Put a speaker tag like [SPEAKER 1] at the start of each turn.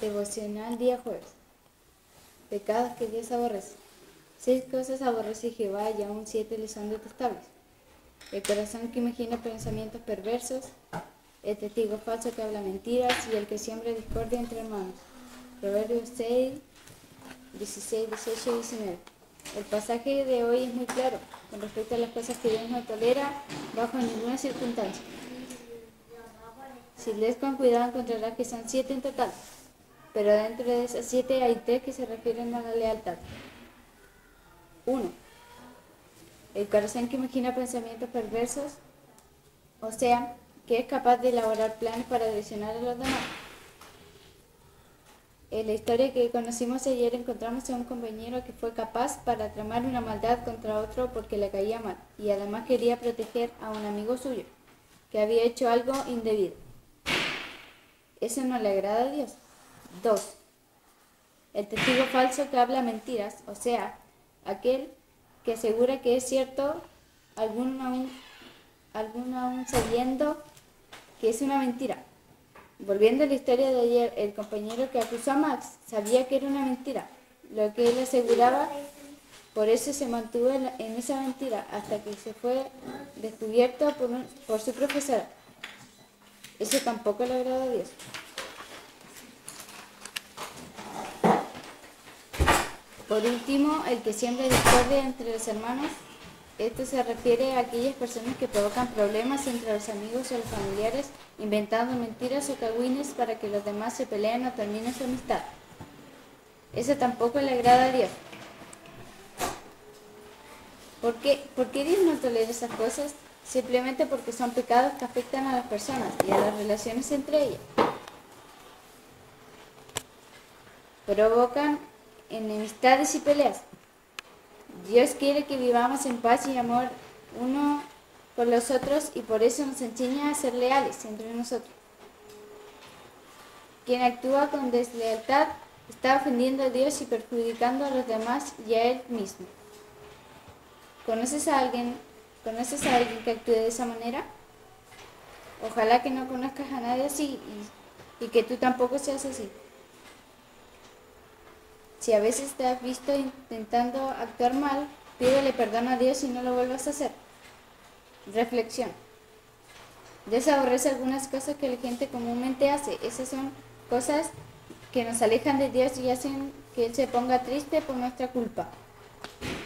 [SPEAKER 1] Devocional día jueves. Pecados que Dios aborrece. 6 cosas aborrece Jehová y aún 7 le son detestables. El corazón que imagina pensamientos perversos, el testigo falso que habla mentiras y el que siembra discordia entre hermanos. Proverbios 6, 16, 18 y 19. El pasaje de hoy es muy claro con respecto a las cosas que Dios no tolera bajo ninguna circunstancia. Si lees con cuidado encontrarás que son 7 en total, pero dentro de esas 7 hay 3 que se refieren a la lealtad. 1. El corazón que imagina pensamientos perversos, o sea, que es capaz de elaborar planes para traicionar a los demás. En la historia que conocimos ayer encontramos a un compañero que fue capaz para tramar una maldad contra otro porque le caía mal y además quería proteger a un amigo suyo que había hecho algo indebido. Eso no le agrada a Dios. 2. El testigo falso que habla mentiras, o sea, aquel que asegura que es cierto, algún aún sabiendo que es una mentira. Volviendo a la historia de ayer, el compañero que acusó a Max sabía que era una mentira, lo que él aseguraba, por eso se mantuvo en esa mentira hasta que se fue descubierto por su profesora. Eso tampoco le agrada a Dios. Por último, el que siembra discordia entre los hermanos. Esto se refiere a aquellas personas que provocan problemas entre los amigos o los familiares, inventando mentiras o cagüines para que los demás se peleen o terminen su amistad. Eso tampoco le agrada a Dios. ¿Por qué Dios no tolera esas cosas? Simplemente porque son pecados que afectan a las personas y a las relaciones entre ellas. Provocan enemistades y peleas. Dios quiere que vivamos en paz y amor uno con los otros y por eso nos enseña a ser leales entre nosotros. Quien actúa con deslealtad está ofendiendo a Dios y perjudicando a los demás y a él mismo. ¿Conoces a alguien que actúe de esa manera? Ojalá que no conozcas a nadie así y que tú tampoco seas así. Si a veces te has visto intentando actuar mal, pídele perdón a Dios y no lo vuelvas a hacer. Reflexión. Dios aborrece algunas cosas que la gente comúnmente hace. Esas son cosas que nos alejan de Dios y hacen que Él se ponga triste por nuestra culpa.